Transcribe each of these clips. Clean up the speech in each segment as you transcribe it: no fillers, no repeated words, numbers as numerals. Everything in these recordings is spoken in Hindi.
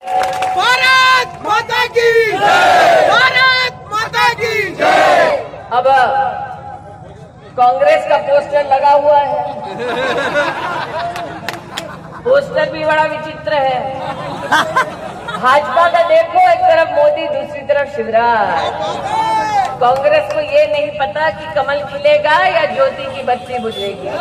भारत माता की जय, भारत माता की जय। अब कांग्रेस का पोस्टर लगा हुआ है। पोस्टर भी बड़ा विचित्र है। भाजपा का देखो, एक तरफ मोदी, दूसरी तरफ शिवराज। कांग्रेस को ये नहीं पता कि कमल खिलेगा या ज्योति की बत्ती बुझेगी।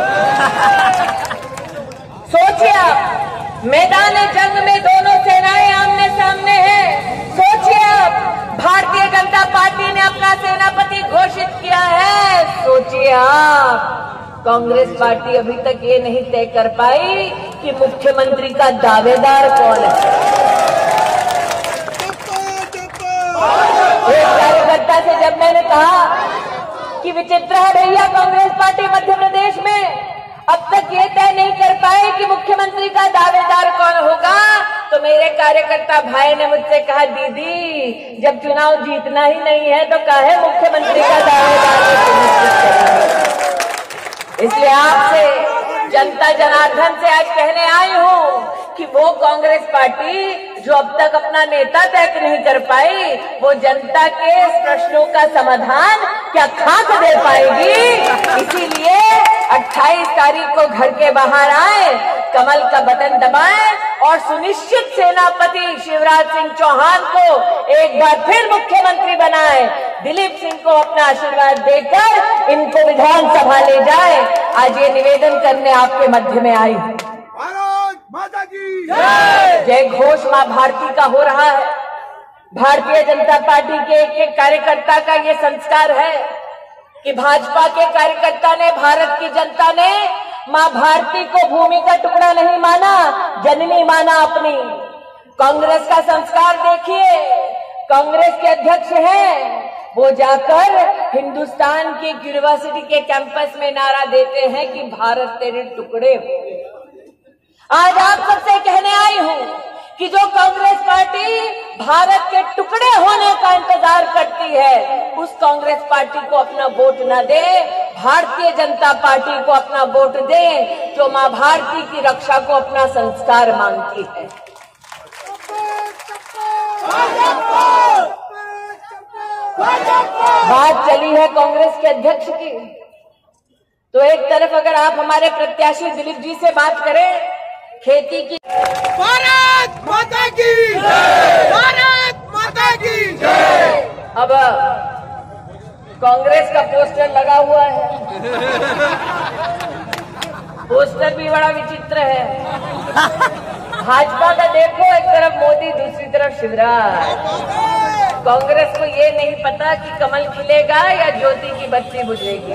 सोचिए आप, मैदान जंग में दोनों सेनाएं आमने सामने हैं। सोचिए आप, भारतीय जनता पार्टी ने अपना सेनापति घोषित किया है। सोचिए आप, कांग्रेस पार्टी अभी तक ये नहीं तय कर पाई कि मुख्यमंत्री का दावेदार कौन है। एक कार्यकर्ता से जब मैंने कहा कि विचित्र है भैया, कांग्रेस पार्टी मध्य प्रदेश में अब तक ये तय नहीं कर पाए कि मुख्यमंत्री का दावेदार कौन होगा, तो मेरे कार्यकर्ता भाई ने मुझसे कहा, दीदी जब चुनाव जीतना ही नहीं है तो काहे मुख्यमंत्री का दावेदार सुनिश्चित करेंगे। इसलिए आपसे, जनता जनार्दन से आज कहने आई हूँ कि वो कांग्रेस पार्टी जो अब तक अपना नेता तय नहीं कर पाई, वो जनता के प्रश्नों का समाधान क्या खाक दे पाएगी। इसीलिए 28 तारीख को घर के बाहर आए, कमल का बटन दबाएं और सुनिश्चित सेनापति शिवराज सिंह चौहान को एक बार फिर मुख्यमंत्री बनाएं। दिलीप सिंह को अपना आशीर्वाद देकर इनको विधानसभा ले जाए। आज ये निवेदन करने आपके मध्य में आई। भारत माता की जय। जय घोष मां भारती का हो रहा है। भारतीय जनता पार्टी के एक एक कार्यकर्ता का ये संस्कार है कि भाजपा के कार्यकर्ता ने, भारत की जनता ने मां भारती को भूमि का टुकड़ा नहीं माना, जननी माना अपनी। कांग्रेस का संस्कार देखिए, कांग्रेस के अध्यक्ष हैं, वो जाकर हिंदुस्तान की यूनिवर्सिटी के कैंपस में नारा देते हैं कि भारत तेरे टुकड़े हो। आज आप सबसे कहने आई हूं कि जो कांग्रेस पार्टी भारत के टुकड़े होने का इंतजार करती है, उस कांग्रेस पार्टी को अपना वोट न दे, भारतीय जनता पार्टी को अपना वोट दे, जो मां भारती की रक्षा को अपना संस्कार मांगती है। बात चली है कांग्रेस के अध्यक्ष की, तो एक तरफ अगर आप हमारे प्रत्याशी दिलीप जी से बात करें खेती की, भारत माता की जय, भारत माता की जय। अब कांग्रेस का पोस्टर लगा हुआ है। पोस्टर भी बड़ा विचित्र है। भाजपा का देखो, एक तरफ मोदी, दूसरी तरफ शिवराज। कांग्रेस को ये नहीं पता कि कमल खिलेगा या ज्योति की बत्ती बुझेगी।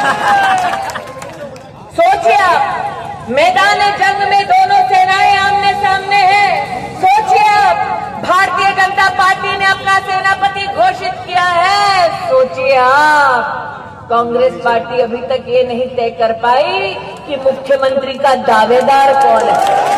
सोचिए आप, मैदान जंग में दोनों सेनाएं आमने सामने हैं। सोचिए आप, भारतीय जनता पार्टी ने अपना सेनापति घोषित किया है। सोचिए आप, कांग्रेस पार्टी अभी तक ये नहीं तय कर पाई कि मुख्यमंत्री का दावेदार कौन है।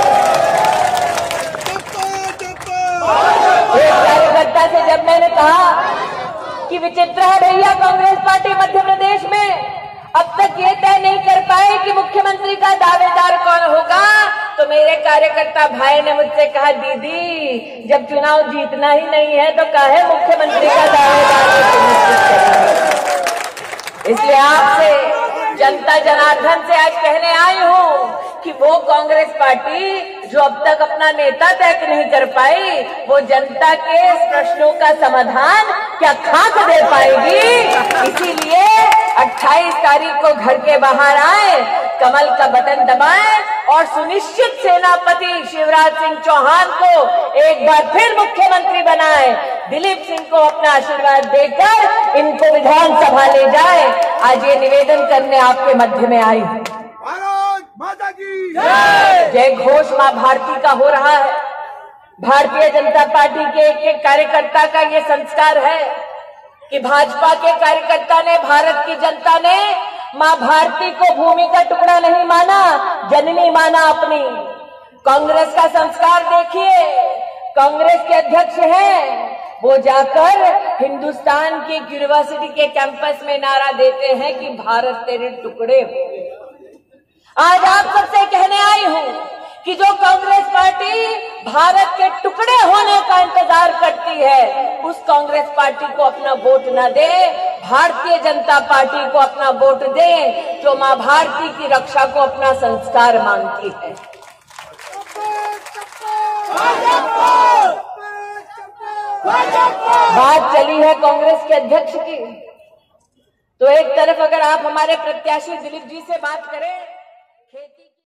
एक कार्यकर्ता से जब मैंने कहा कि विचित्र है भैया, कांग्रेस पार्टी मध्य प्रदेश में अब तक ये तय नहीं कर पाए कि मुख्यमंत्री का दावेदार कौन होगा, तो मेरे कार्यकर्ता भाई ने मुझसे कहा, दीदी जब चुनाव जीतना ही नहीं है तो काहे मुख्यमंत्री का दावेदार सुनिश्चित करेंगे। इसलिए आपसे, जनता जनार्दन से आज कहने आई हूँ कि वो कांग्रेस पार्टी जो अब तक अपना नेता तय नहीं कर पाई, वो जनता के प्रश्नों का समाधान क्या खाक दे पाएगी। इसीलिए 28 तारीख को घर के बाहर आए, कमल का बटन दबाएं और सुनिश्चित सेनापति शिवराज सिंह चौहान को एक बार फिर मुख्यमंत्री बनाएं। दिलीप सिंह को अपना आशीर्वाद देकर इनको विधानसभा ले जाए। आज ये निवेदन करने आपके मध्य में आई। भारत माता की जय। जय घोष मां भारती का हो रहा है। भारतीय जनता पार्टी के एक एक कार्यकर्ता का ये संस्कार है कि भाजपा के कार्यकर्ता ने, भारत की जनता ने मां भारती को भूमि का टुकड़ा नहीं माना, जननी माना अपनी। कांग्रेस का संस्कार देखिए, कांग्रेस के अध्यक्ष हैं, वो जाकर हिंदुस्तान की यूनिवर्सिटी के कैंपस में नारा देते हैं कि भारत तेरे टुकड़े हो। आज आप सबसे कहने आई हूं कि जो कांग्रेस पार्टी भारत के टुकड़े होने है उस कांग्रेस पार्टी को अपना वोट न दे, भारतीय जनता पार्टी को अपना वोट दे जो मां भारती की रक्षा को अपना संस्कार मानती है। बात चली है कांग्रेस के अध्यक्ष की, तो एक तरफ अगर आप हमारे प्रत्याशी दिलीप जी से बात करें,